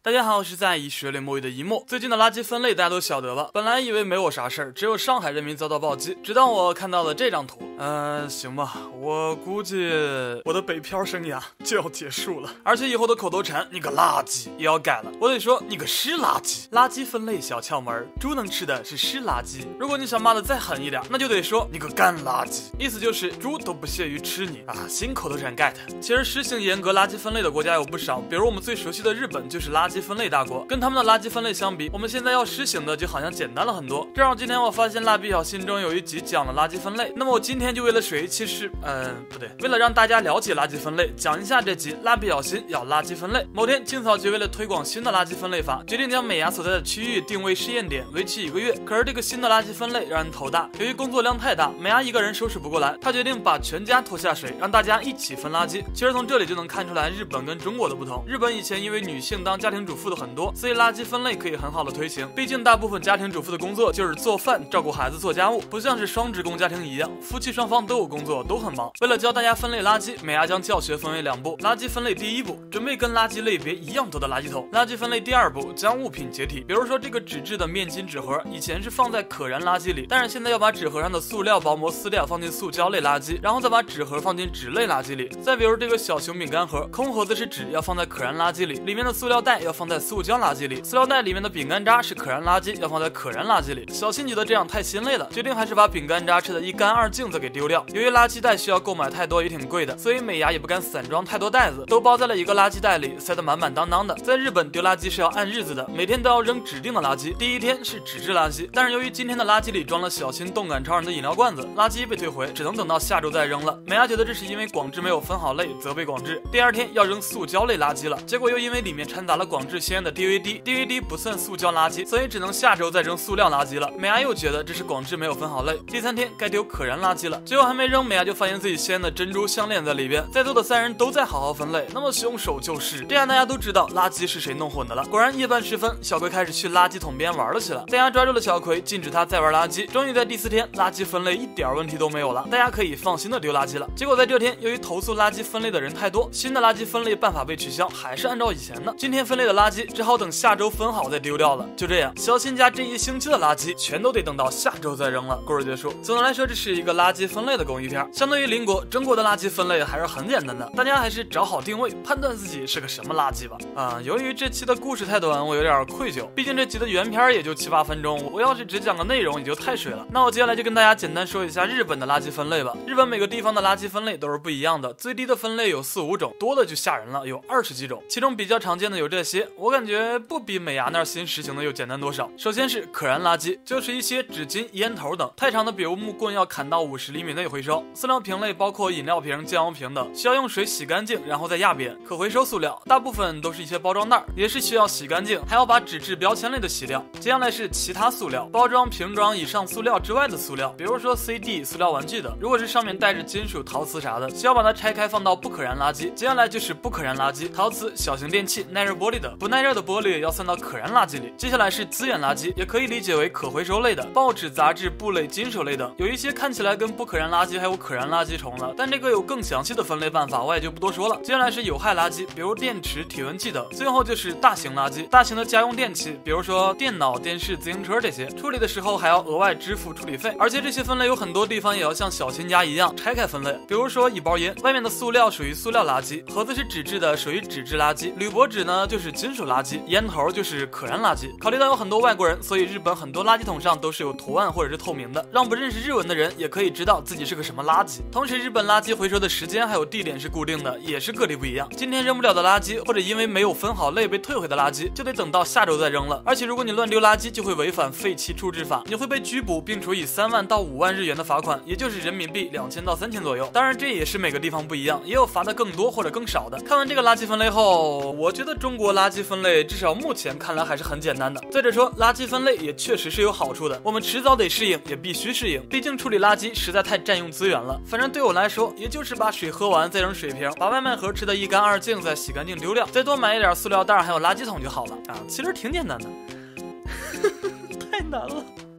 大家好，我是在以学类摸鱼的一墨。最近的垃圾分类大家都晓得吧？本来以为没我啥事儿，只有上海人民遭到暴击，直到我看到了这张图。行吧，我估计我的北漂生涯就要结束了，而且以后的口头禅"你个垃圾"也要改了，我得说你个湿垃圾。垃圾分类小窍门，猪能吃的是湿垃圾。如果你想骂的再狠一点，那就得说你个干垃圾，意思就是猪都不屑于吃你啊。新口头禅 get。其实实行严格垃圾分类的国家有不少，比如我们最熟悉的日本就是垃圾分类大国，跟他们的垃圾分类相比，我们现在要实行的就好像简单了很多。正好今天我发现蜡笔小新中有一集讲了垃圾分类，那么我今天就为了谁，其实不对，为了让大家了解垃圾分类，讲一下这集蜡笔小新要垃圾分类。某天青草局为了推广新的垃圾分类法，决定将美伢所在的区域定为试验点，为期1个月。可是这个新的垃圾分类让人头大，由于工作量太大，美伢一个人收拾不过来，他决定把全家拖下水，让大家一起分垃圾。其实从这里就能看出来日本跟中国的不同。日本以前因为女性当家庭主妇的很多，所以垃圾分类可以很好的推行。毕竟大部分家庭主妇的工作就是做饭、照顾孩子、做家务，不像是双职工家庭一样，夫妻双方都有工作，都很忙。为了教大家分类垃圾，美伢将教学分为2步。垃圾分类第1步，准备跟垃圾类别一样多的垃圾桶。垃圾分类第2步，将物品解体。比如说这个纸质的面巾纸盒，以前是放在可燃垃圾里，但是现在要把纸盒上的塑料薄膜撕掉，放进塑胶类垃圾，然后再把纸盒放进纸类垃圾里。再比如这个小熊饼干盒，空盒子是纸，要放在可燃垃圾里，里面的塑料袋要放在塑胶垃圾里，塑料袋里面的饼干渣是可燃垃圾，要放在可燃垃圾里。小新觉得这样太心累了，决定还是把饼干渣吃得一干二净再给丢掉。由于垃圾袋需要购买太多也挺贵的，所以美伢也不敢散装太多袋子，都包在了一个垃圾袋里，塞得满满当当的。在日本丢垃圾是要按日子的，每天都要扔指定的垃圾。第1天是纸质垃圾，但是由于今天的垃圾里装了小新动感超人的饮料罐子，垃圾被退回，只能等到下周再扔了。美伢觉得这是因为广志没有分好类，责备广志。第2天要扔塑胶类垃圾了，结果又因为里面掺杂了广志先验的 DVD 不算塑胶垃圾，所以只能下周再扔塑料垃圾了。美伢又觉得这是广志没有分好类。第3天该丢可燃垃圾了，结果还没扔，美伢就发现自己先验的珍珠项链在里边。在座的3人都在好好分类，那么凶手就是这样，大家都知道垃圾是谁弄混的了。果然夜半时分，小葵开始去垃圾桶边玩了起来，大家抓住了小葵，禁止他再玩垃圾。终于在第4天，垃圾分类一点问题都没有了，大家可以放心的丢垃圾了。结果在这天，由于投诉垃圾分类的人太多，新的垃圾分类办法被取消，还是按照以前的。今天分类的垃圾只好等下周分好再丢掉了。就这样，小新家这1星期的垃圾全都得等到下周再扔了。故事结束。总的来说，这是一个垃圾分类的公益片。相对于邻国，中国的垃圾分类还是很简单的，大家还是找好定位，判断自己是个什么垃圾吧。由于这期的故事太短，我有点愧疚，毕竟这集的原片也就7、8分钟，我要是只讲个内容也就太水了。那我接下来就跟大家简单说一下日本的垃圾分类吧。日本每个地方的垃圾分类都是不一样的，最低的分类有4、5种，多的就吓人了，有20几种。其中比较常见的有这些，我感觉不比美伢那儿新实行的又简单多少。首先是可燃垃圾，就是一些纸巾、烟头等，太长的比如木棍要砍到50厘米内回收。塑料瓶类包括饮料瓶、酱油瓶等，需要用水洗干净，然后再压扁。可回收塑料大部分都是一些包装袋，也是需要洗干净，还要把纸质标签类的洗掉。接下来是其他塑料，包装、瓶装以上塑料之外的塑料，比如说 CD、塑料玩具等。如果是上面带着金属、陶瓷啥的，需要把它拆开放到不可燃垃圾。接下来就是不可燃垃圾，陶瓷、小型电器、耐热玻璃等，不耐热的玻璃要算到可燃垃圾里。接下来是资源垃圾，也可以理解为可回收类的，报纸、杂志、布类、金属类等。有一些看起来跟不可燃垃圾还有可燃垃圾重了，但这个有更详细的分类办法，我也就不多说了。接下来是有害垃圾，比如电池、体温计等。最后就是大型垃圾，大型的家用电器，比如说电脑、电视、自行车这些，处理的时候还要额外支付处理费。而且这些分类有很多地方也要像小新家一样拆开分类，比如说一包烟，外面的塑料属于塑料垃圾，盒子是纸质的属于纸质垃圾，铝箔纸呢就是金属垃圾，烟头就是可燃垃圾。考虑到有很多外国人，所以日本很多垃圾桶上都是有图案或者是透明的，让不认识日文的人也可以知道自己是个什么垃圾。同时日本垃圾回收的时间还有地点是固定的，也是各地不一样。今天扔不了的垃圾，或者因为没有分好类被退回的垃圾，就得等到下周再扔了。而且如果你乱丢垃圾，就会违反废弃处置法，你会被拘捕并处以3万到5万日元的罚款，也就是人民币2000到3000左右。当然这也是每个地方不一样，也有罚的更多或者更少的。看完这个垃圾分类后，我觉得中国垃圾分类至少目前看来还是很简单的。再者说，垃圾分类也确实是有好处的，我们迟早得适应，也必须适应，毕竟处理垃圾实在太占用资源了。反正对我来说，也就是把水喝完再扔水瓶，把外卖盒吃得一干二净再洗干净丢掉，再多买一点塑料袋还有垃圾桶就好了啊，其实挺简单的太难了。